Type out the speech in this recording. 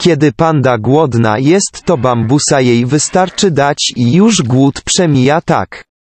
Kiedy panda głodna jest, to bambusa jej wystarczy dać i już głód przemija tak.